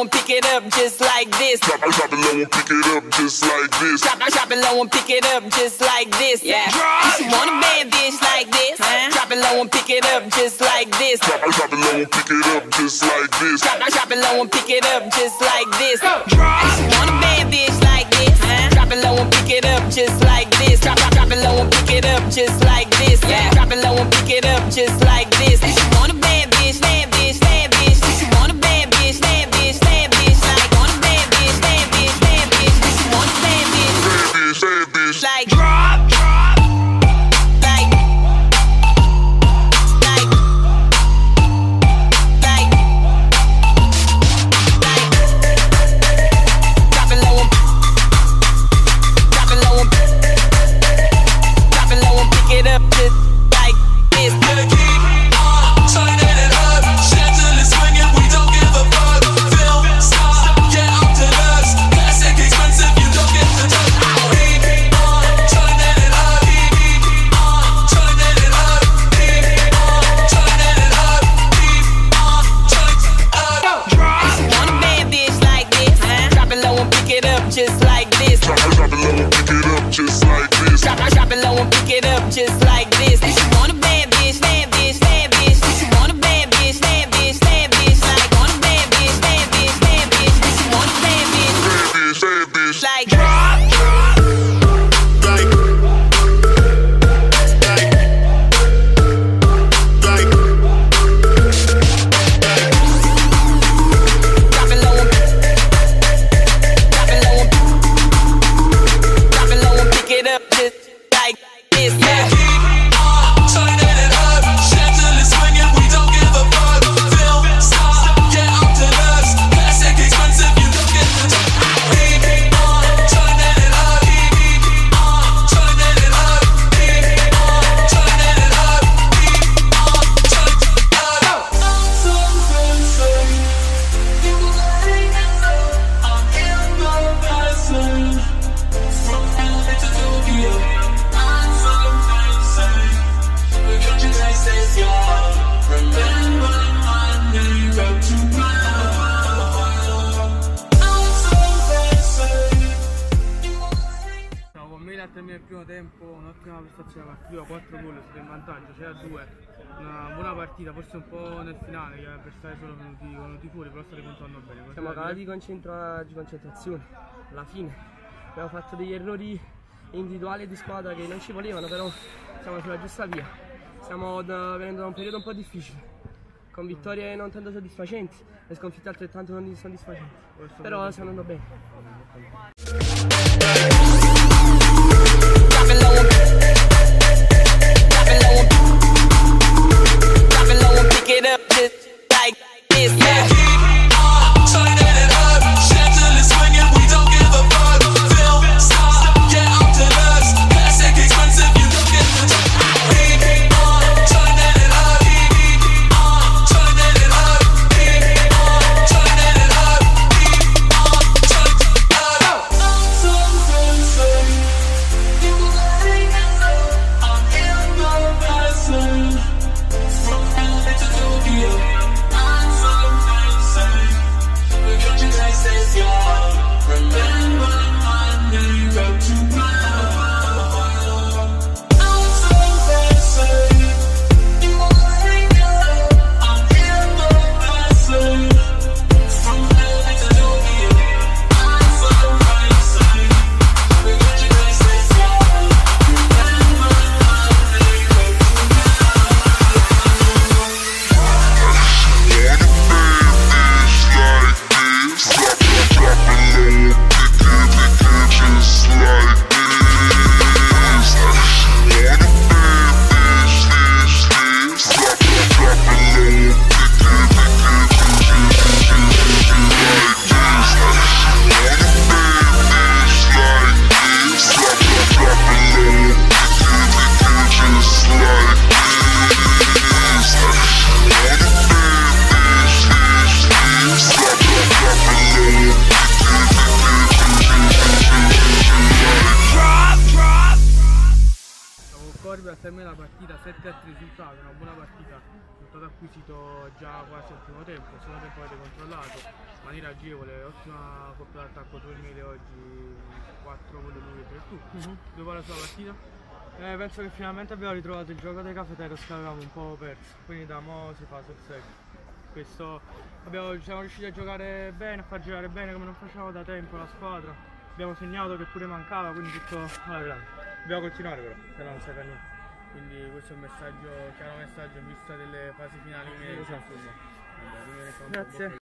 and pick it up just like this. Drop it low and pick it up just like this. Drop it low and pick it up just like this. Yeah. You want a bad bitch like this? Drop it low and pick it up just like this. Drop it low and pick it up just like this. Drop it low and pick it up just like this. You want a bad bitch like this? Drop it low and pick it up just like this. Drop it low and pick it up just like this. Yeah. Drop it low and pick it up just like this. You want a bad bitch, bad bitch, bad bitch. You want a bad bitch, bad bitch, bad bitch. Like want a bad bitch, bad bitch, bad bitch. You want a bad bitch, bad bitch. like drop. Just like this. Drop it low and pick it up just like this. Drop it low and pick it up just like this. You want a bad bitch, bad bitch, bad bitch. You want a bad bitch, bad bitch, bad bitch. Like want a bad bitch, bad bitch, bad bitch. You want a bad bitch, bad bitch. Like drop. Termina il primo tempo, un'ottima prestazione, partita 4 gol, siete in vantaggio, 6-2, una buona partita, forse un po' nel finale che gli avversari sono venuti fuori, però state puntando bene. Siamo calati di concentrazione, alla fine abbiamo fatto degli errori individuali e di squadra che non ci volevano, però siamo sulla giusta via, stiamo venendo da un periodo un po' difficile, con vittorie non tanto soddisfacenti e sconfitte altrettanto non soddisfacenti, però stiamo andando bene. Get up just like this. Yeah. Corvi a terminare la partita 7-3 risultato, una buona partita, risultato stato acquisito già quasi al primo tempo, il secondo tempo avete controllato in maniera agevole, ottima coppia d'attacco 2 mele oggi, 4 con lui e 3 tu. Dopo la sua partita? Penso che finalmente abbiamo ritrovato il gioco dei Cafeteros che avevamo un po' perso, quindi da mo' si fa sul serio. Siamo riusciti a giocare bene, a far girare bene come non facevamo da tempo la squadra, abbiamo segnato che pure mancava, quindi tutto alla grande. Dobbiamo continuare però, se no non serve a niente. Quindi questo è un messaggio, chiaro messaggio in vista delle fasi finali. Grazie.